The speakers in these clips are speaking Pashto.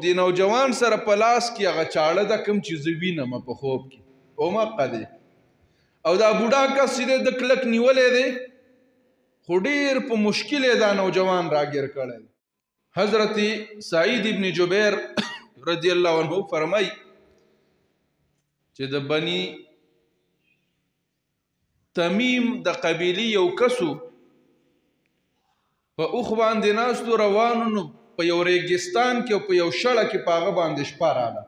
د نوجوان سره په لاس کې هغه چاړه ده کوم چې زه وینم په خوب کې اومقه دی او دا بوډا کس چې د کلک نیولی دی خو ډېر په مشکل یې دا نوجوان راګیر کړی. حضرت سعید ابن جبیر رضی الله عنه فرمای چې د بني تمیم د قبیلې یو کسو په اوښ باندې ناستو روانو نو په یو ریګستان کې او په یو شړه کې په هغه باندې شپه راغله.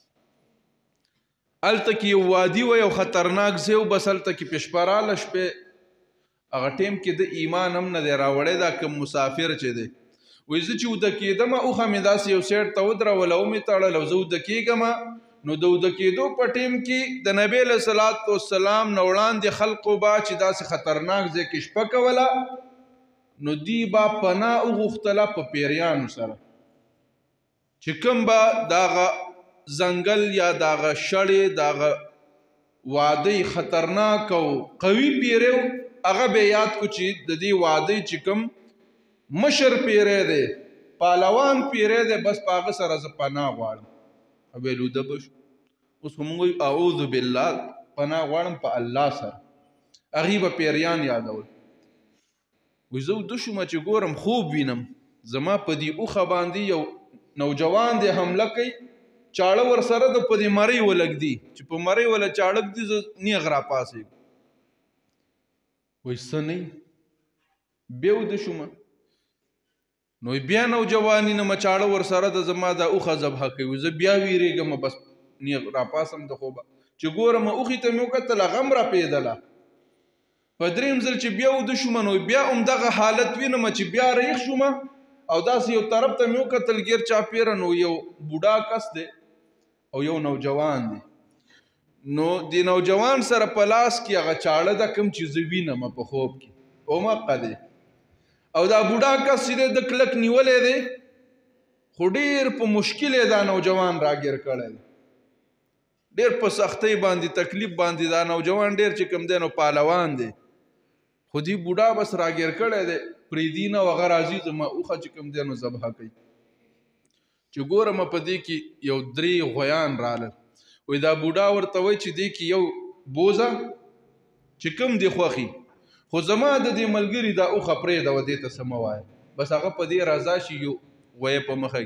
هلته کې یو وادي و یو خطرناک ځای و بس هلته کې په شپه راغله. شپې هغه ټیم کې د ایمان هم نه دی راوړی دا کوم مسافر چې دی وایي زه چې اوده کېدمه اوښه مې داسې یو سایډ ته ودروله او مې تړله او زه اوده کېږمه نو د اوده کېدو په ټیم کې د نبی علیه صلات وسلام نه وړاندې خلقو به چې داسې خطرناک ځای کې شپه کوله نو دی با پناه وغوښتله په پیریانو سره چې کوم به دغه ځنګل یا دغه شړې دغه وادی خطرناک او قوي پیری هغه به یاد کو چې د دې وادی چې کوم مشر پیری دی پهلوان پیری دی بس په هغه سره زه پناه غواړم. ویلوده به شو اوس خو موږ وایو اعوذ بالله پناه غواړم په الله سره هغې به پیریان یادول. وایي زه اوده شومه چې ګورم خوب وینم زما په دې اوښه باندې یو نوجوان دی حمله کوي چاړه ورسره د په دې مرۍ ولږدي چې په مرۍ وله چاړه ږدي زه نیغ راپاڅېږم. وایي څه نه بیا اوده شومه نو بیا نوجواني نه چاړه ورسره د زما دا اوښه ذبحه کوي زه بیا ویرېږم بس نیغ راپاسم د خوبه چې ګورم اوښې ته مې وکتل هغه هم راپېدله. په درېیم ځل چې بیا اوده شومه نو بیا همدغه حالت وینم چې بیا ریخ شومه او داسې یو طرف ته مې وکتل ګیر چاپېره نو یو بوډا کس دی او یو نوجوان دی نو د نوجوان سره په لاس کې هغه چاړه ده کوم چې زه وینم په خوب کې اومقه دی او دا بوډا کس چې د کلک نیولی دی خو ډېر په مشکل یې دا نوجوان راګیر کړی دی ډېر په سختۍ باندې تکلیف باندې دا نوجوان ډېر چې کوم دی نو پهلوان دی خو دې بوډا بس راګیر کړی دی پرېږدي نه او هغه راځي زما اوښه چې کوم دی نو ذبحه کوي. چې ګورم په دې کې یو 3 غویان رالل وایي دا بوډا ورته وایي چې دې کې یو بوزه چې کوم دی خوښي خو زما د دې ملګري دا اوښه پرېږده دې ته څه مه وایه بس هغه په دې رضا شي یو وایه په مخه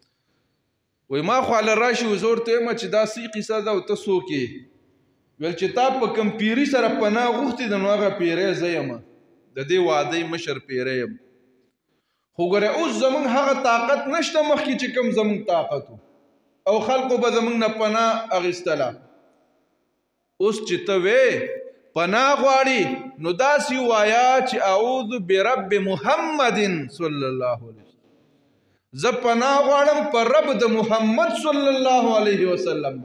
کې وایي ما خواله راشي زه ورته وایم چې دا څه قصه ده او ته څوک یې ویل چې تا په کوم پیري سره پناه غوښتې ده نو هغه پیری زه یم د دې وادۍ مشر پیری یم خو ګوره اوس زموږ هغه طاقت نشته مخکې چې کوم زموږ طاقت او خلقو به زموږ نه پناه اخیستله. اوس چې ته وې پناه غواړي نو داسې ووایه چې اعوذ برب محمد صلی الله علیه وسلم زه پناه غواړم په رب د محمد صلی الله علیه وسلم.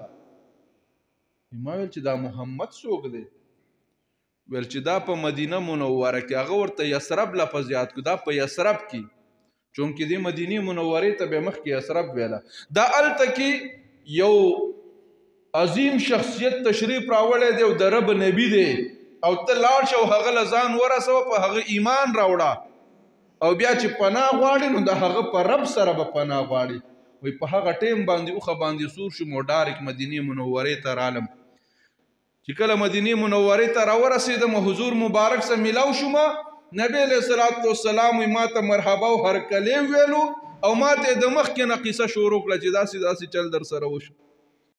ما ویل چې دا محمد څوک دی ویل چې دا په مدینه منوره کې هغه ورته یثرب لفظ یاد کړو دا په یثرب کې چونکې دې مدینې منورې ته به مخکې یثرب ویله دا هلته کې یو عظیم شخصیت تشریف راوړی دی او د رب نبی دی او ته لاړ شه او هغه له ځان ورسوه په هغه ایمان راوړه او بیا چې پناه غواړي نو د هغه په رب سره به پناه غواړي. وایي په هغه ټیم باندې اوښه باندې سور شوم او ډارک مدینې منورې ته رالم. چې کله مدینې منورې ته راورسېدم حضور مبارک سره میلاو شومه نبی علیه الصلاة والسلام وایي ما ته مرحبا او هرکلی ویلو او ما ته د مخکې نه قصه شروع کړه چې داسې داسې چل در سره وشو.